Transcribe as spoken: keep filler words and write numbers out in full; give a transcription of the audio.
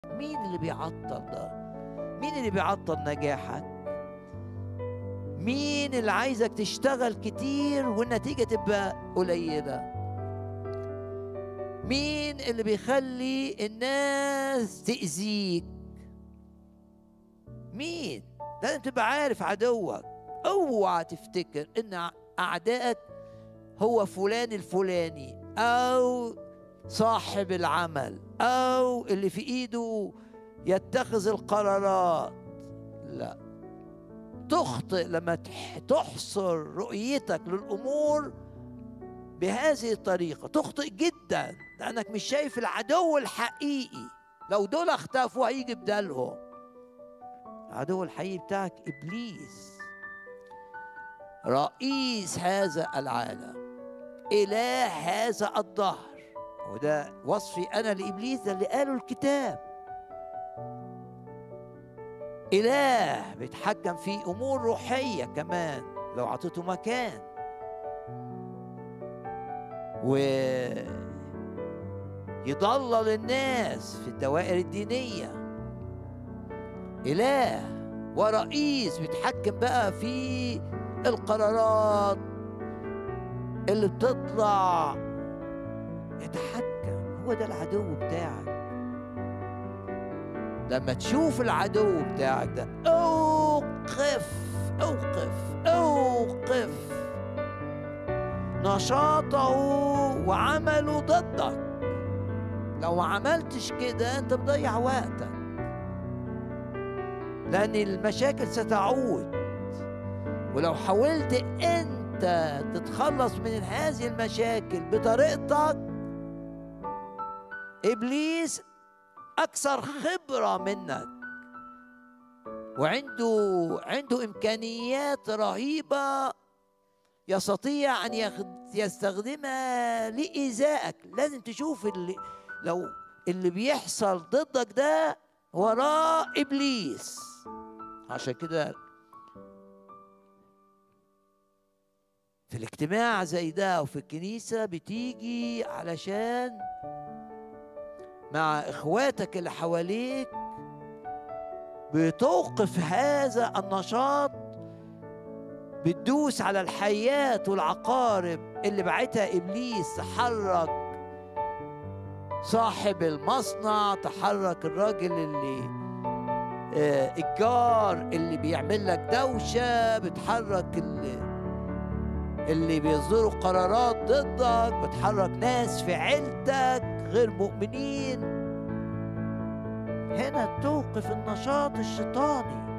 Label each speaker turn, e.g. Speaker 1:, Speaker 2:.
Speaker 1: مين اللي بيعطل ده؟ مين اللي بيعطل نجاحك؟ مين اللي عايزك تشتغل كتير والنتيجة تبقى قليلة؟ مين اللي بيخلي الناس تأذيك؟ مين؟ لازم تبقى عارف عدوك. اوعى تفتكر ان اعدائك هو فلان الفلاني او صاحب العمل او اللي في ايده يتخذ القرارات. لا، تخطئ لما تحصر رؤيتك للامور بهذه الطريقة. تخطئ جدا لأنك مش شايف العدو الحقيقي. لو دول اختفوا هيجي بدالهم. العدو الحقيقي بتاعك إبليس، رئيس هذا العالم، إله هذا الدهر. وده وصفي أنا لإبليس، ده اللي قاله الكتاب. إله بيتحكم في أمور روحية كمان لو عطيته مكان، ويضلل الناس في الدوائر الدينية. إله ورئيس بيتحكم بقى في القرارات اللي بتطلع، يتحكم. هو ده العدو بتاعك. لما تشوف العدو بتاعك ده، اوقف اوقف اوقف نشاطه وعمله ضدك. لو ما عملتش كده انت بتضيع وقتك، لأن المشاكل ستعود. ولو حاولت انت تتخلص من هذه المشاكل بطريقتك، إبليس أكثر خبرة منك وعنده عنده إمكانيات رهيبة يستطيع أن يستخدمها لإيذائك. لازم تشوف اللي لو اللي بيحصل ضدك ده وراه إبليس. عشان كده في الاجتماع زي ده وفي الكنيسة بتيجي علشان مع إخواتك اللي حواليك بتوقف هذا النشاط، بتدوس على الحيات والعقارب اللي بعتها إبليس. تحرك صاحب المصنع، تحرك الراجل اللي آه الجار اللي بيعمل لك دوشة، بتحرك اللي اللي بيصدروا قرارات ضدك، بتحرك ناس في عيلتك غير مؤمنين. هنا توقف النشاط الشيطاني.